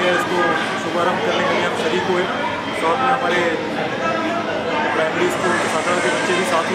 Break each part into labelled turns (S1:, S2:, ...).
S1: गया इसको शुभारंभ करने के लिए हम शरीक हुए। साथ में हमारे प्राइमरी स्कूल कसाकरा के बच्चे भी साथ ही।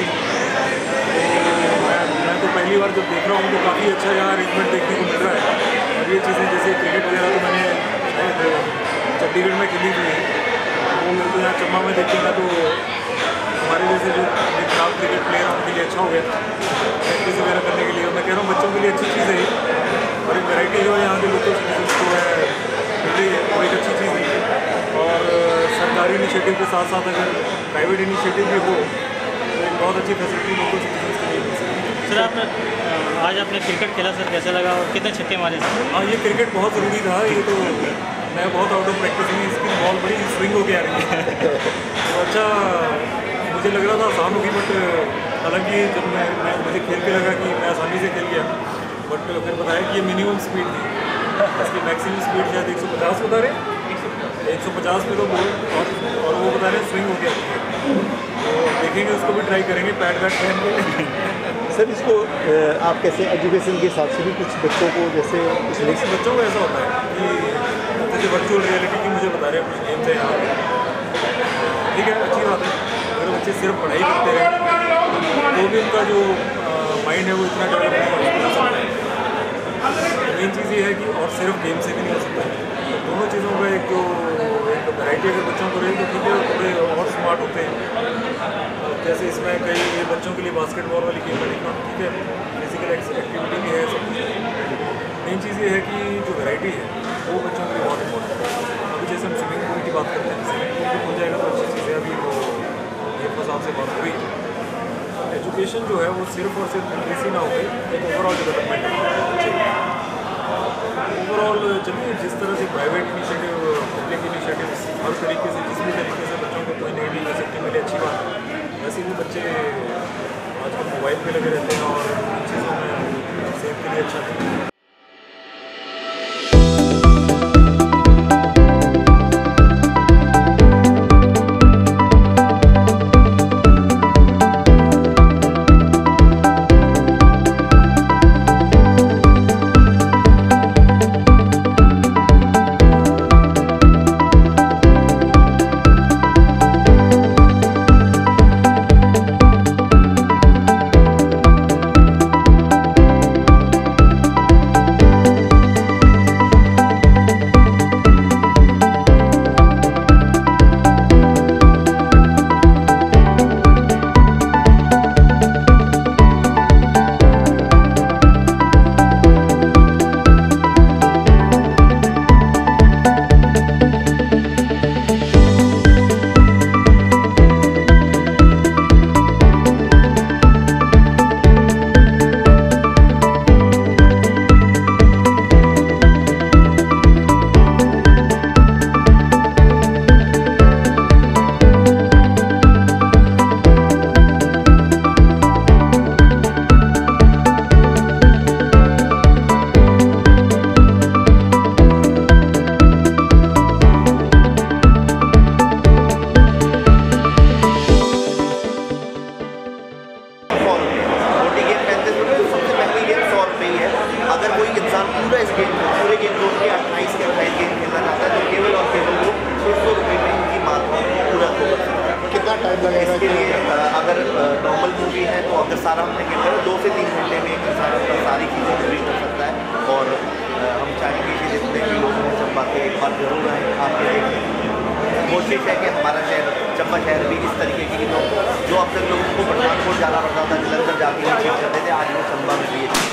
S1: मैं तो पहली बार जब देख रहा हूँ तो काफ़ी अच्छा यहाँ अरेंजमेंट देखने को मिल रहा है। और ये चीज़ें जैसे क्रिकेट वगैरह तो मैंने चंडीगढ़ में खेली थी, वो मेरे को यहाँ चंबा में देखूँगा तो हमारे जैसे जो खराब क्रिकेट प्लेयर हैं उनके लिए अच्छा हो गया प्रैक्टिस वगैरह करने के लिए। और मैं कह रहा हूँ बच्चों के लिए अच्छी चीज़ है और एक वैरायटी जो है यहाँ के लोकल सिटीजन्स को है मिल रही है, वो एक अच्छी चीज़ है। और सरकारी इनिशिएटिव के साथ साथ अगर प्राइवेट इनिशिएटिव भी हो तो एक बहुत अच्छी फैसिलिटी लोकल सिटीजन्स के लिए मिल सकती है।
S2: सर आज आपने क्रिकेट खेला सर, कैसा लगा और कितने छक्के मारे सर?
S1: हाँ, ये क्रिकेट बहुत ज़रूरी था। ये तो मैं बहुत आउट ऑफ प्रैक्टिस हुई, इसकी बॉल बड़ी स्विंग होके आ रही है तो अच्छा मुझे लग रहा था आसान होगी, बट हालांकि जब मुझे खेल के लगा कि मैं आसानी से खेल गया, बट फिर बताया कि ये मिनिमम स्पीड थी, इसकी मैक्सिमम स्पीड शायद 150 बता रहे, 150 में तो बोल और वो बता रहे स्विंग हो गया। तो देखेंगे, उसको भी ट्राई करेंगे पैड वैड पहन के।
S3: सर इसको आप कैसे एजुकेशन के हिसाब से भी कुछ बच्चों को जैसे
S1: कुछ बच्चों को ऐसा होता है कि जैसे वर्चुअल रियलिटी की मुझे बता रहे हैं कुछ गेम्स है यहाँ, ठीक है, अच्छी बात है। अगर बच्चे सिर्फ पढ़ाई करते हैं तो भी उनका जो माइंड है वो इतना डेवलप नहीं हो सकता है। मेन चीज़ ये है कि और सिर्फ गेम से भी नहीं हो सकता है, तो दोनों चीज़ों का एक वैरायटी अगर बच्चों को रहे तो ठीक है, थोड़े और स्मार्ट होते हैं। जैसे इसमें कई बच्चों के लिए बास्केटबॉल वाली गेम है, ठीक है, फिजिकल एक्टिविटी भी है सब कुछ। मेन चीज़ ये है कि जो वैरायटी है वो बच्चों के लिए बहुत इंपॉर्टेंट है। अभी जैसे हम स्विमिंग पूल की बात करते हैं, स्विमिंग पूल भी हो जाएगा तो अच्छी चीज़ है। अभी वो ये साहब से बात हुई, एजुकेशन जो है वो सिर्फ और सिर्फ लिटरेसी ना हो गई, एक ओवरऑल डेवलपमेंट है बच्चे। ओवरऑल चलिए जिस तरह से प्राइवेट इनिशिएटिव, पब्लिक इनिशिएटिव हर तरीके से जिस भी तरीके से बच्चों को कोई नई फैसिलिटी मिले अच्छी बात है। वैसे भी बच्चे आजकल मोबाइल पे लगे रहते हैं और इन चीज़ों में सेहत के लिए अच्छा नहीं है।
S3: इसके लिए अगर नॉर्मल मूवी है तो अगर सारा हमने कहते हैं 2 से 3 घंटे में इंसान अपना सारी चीज़ें पूरी कर सकता है। और हम चाहेंगे कि जितने भी लोग हैं चंबा के एक बार जरूर आएँ, आपके देखें। कोशिश है कि हमारा शहर चंबा शहर भी इस तरीके की जो अब तक लोगों को पठानकोट जाना पड़ता था, जलंधर जाके ये चीज़ करते थे, आज वो चंबा में भी है।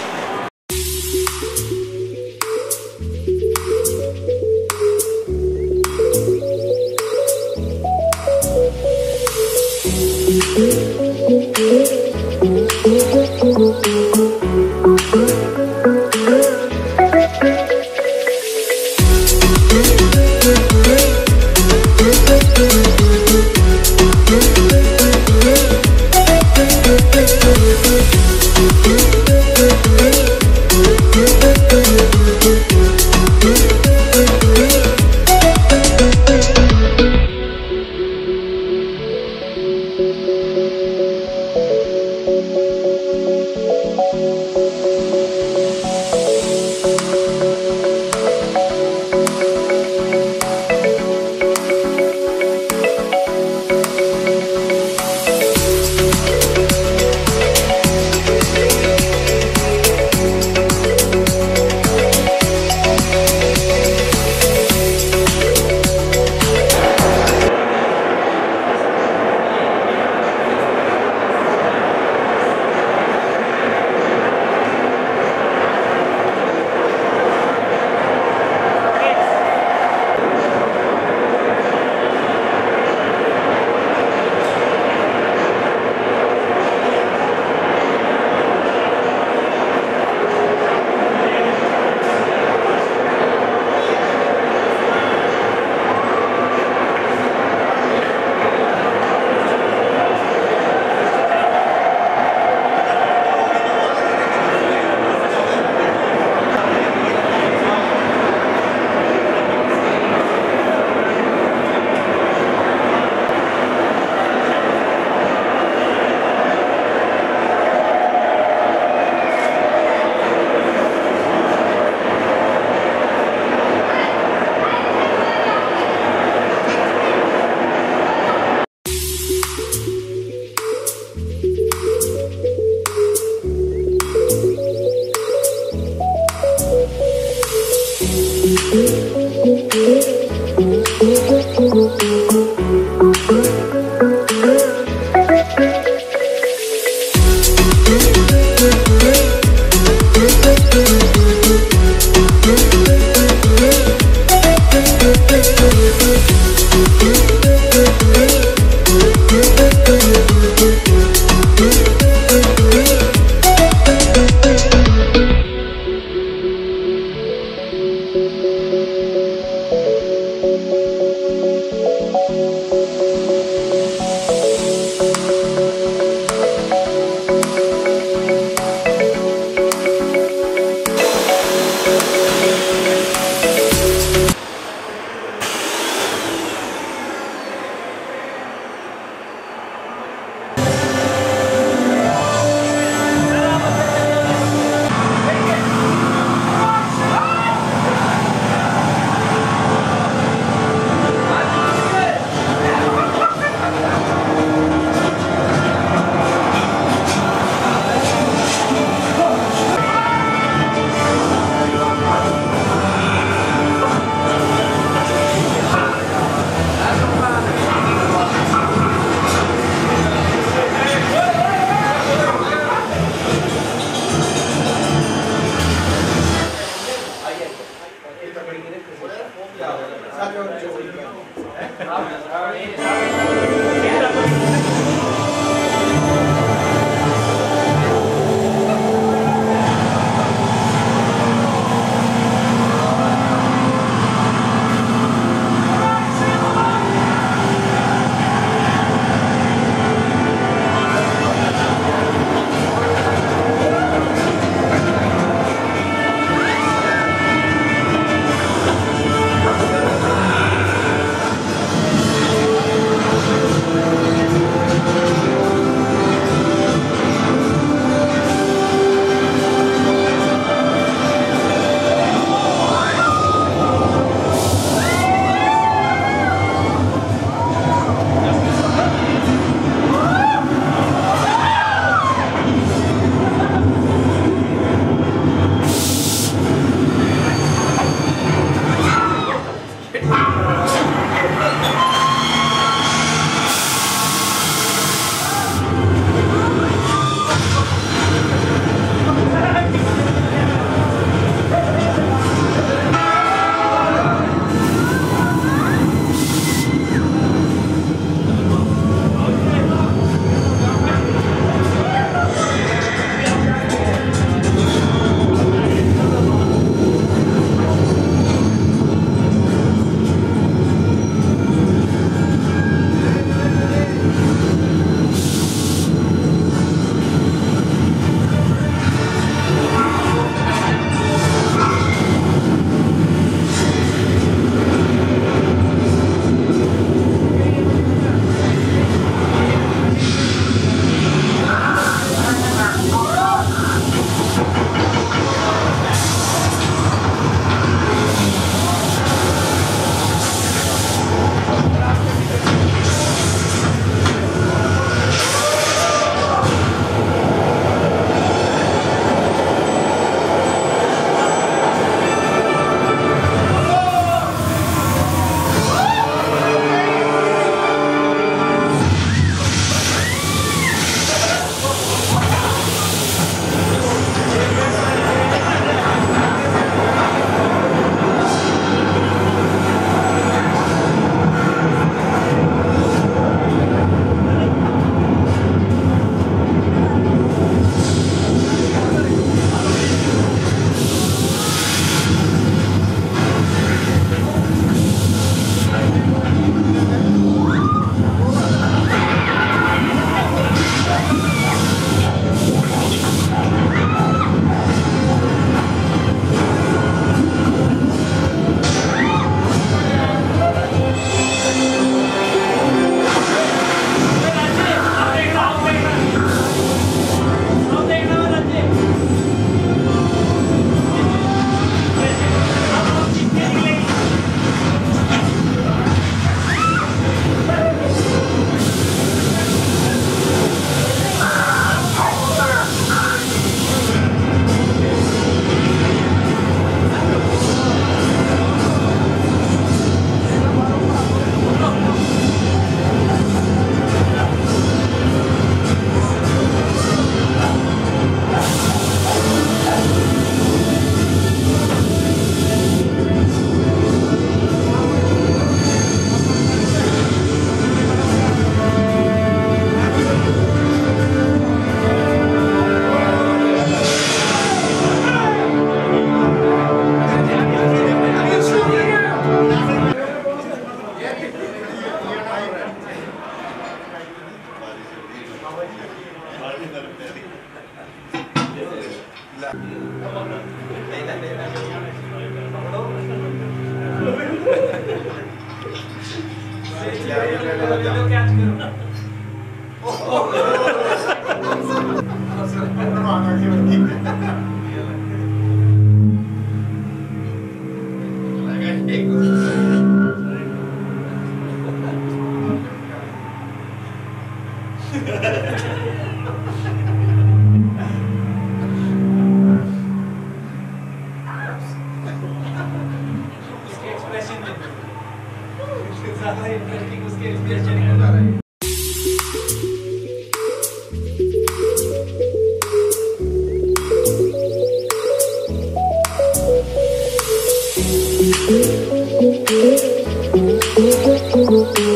S4: है।